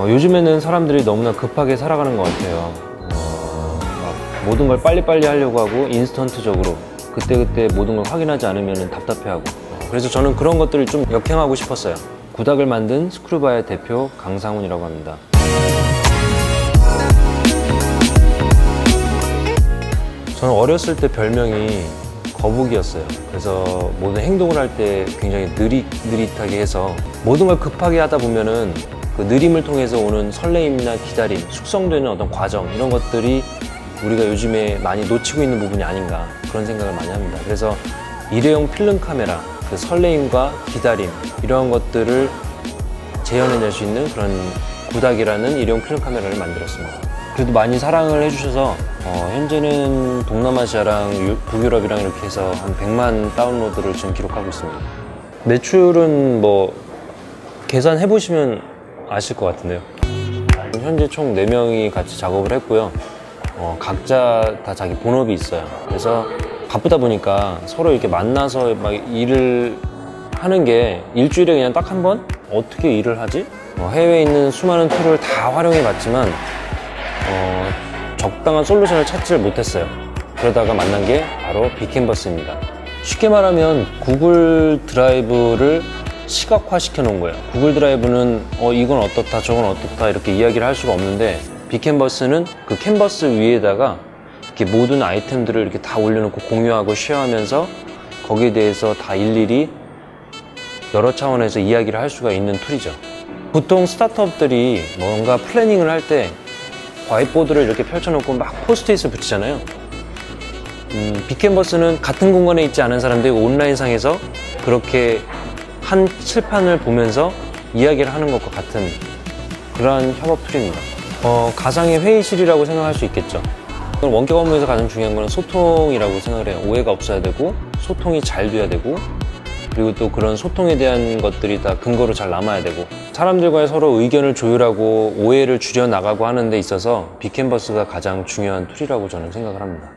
요즘에는 사람들이 너무나 급하게 살아가는 것 같아요. 막 모든 걸 빨리빨리 하려고 하고 인스턴트적으로 그때그때 모든 걸 확인하지 않으면 답답해하고, 그래서 저는 그런 것들을 좀 역행하고 싶었어요. 구닥을 만든 스크루바의 대표 강상훈이라고 합니다. 저는 어렸을 때 별명이 거북이였어요. 그래서 모든 행동을 할 때 굉장히 느릿하게 해서 모든 걸 급하게 하다 보면은 그 느림을 통해서 오는 설레임이나 기다림, 숙성되는 어떤 과정, 이런 것들이 우리가 요즘에 많이 놓치고 있는 부분이 아닌가, 그런 생각을 많이 합니다. 그래서 일회용 필름 카메라, 그 설레임과 기다림, 이런 것들을 재현해낼 수 있는 그런 구닥이라는 일회용 필름 카메라를 만들었습니다. 그래도 많이 사랑을 해주셔서 현재는 동남아시아랑 북유럽이랑 이렇게 해서 한 100만 다운로드를 지금 기록하고 있습니다. 매출은 뭐 계산해보시면 아실 것 같은데요. 현재 총 4명이 같이 작업을 했고요. 각자 다 자기 본업이 있어요. 그래서 바쁘다 보니까 서로 이렇게 만나서 막 일을 하는 게 일주일에 그냥 딱 한 번? 어떻게 일을 하지? 해외에 있는 수많은 툴을 다 활용해 봤지만 적당한 솔루션을 찾지를 못했어요. 그러다가 만난 게 바로 빅캔버스입니다. 쉽게 말하면 구글 드라이브를 시각화 시켜 놓은 거예요. 구글 드라이브는 이건 어떻다 저건 어떻다 이렇게 이야기를 할 수가 없는데, 빅캔버스는 그 캔버스 위에다가 이렇게 모든 아이템들을 이렇게 다 올려놓고 공유하고 쉐어하면서 거기에 대해서 다 일일이 여러 차원에서 이야기를 할 수가 있는 툴이죠. 보통 스타트업들이 뭔가 플래닝을 할 때 화이트보드를 이렇게 펼쳐놓고 막 포스트잇을 붙이잖아요. 빅캔버스는 같은 공간에 있지 않은 사람들이 온라인상에서 그렇게 한 칠판을 보면서 이야기를 하는 것과 같은 그러한 협업 툴입니다. 가상의 회의실이라고 생각할 수 있겠죠. 원격 업무에서 가장 중요한 거는 소통이라고 생각을 해요. 오해가 없어야 되고 소통이 잘 돼야 되고, 그리고 또 그런 소통에 대한 것들이 다 근거로 잘 남아야 되고, 사람들과의 서로 의견을 조율하고 오해를 줄여나가고 하는 데 있어서 빅캔버스가 가장 중요한 툴이라고 저는 생각을 합니다.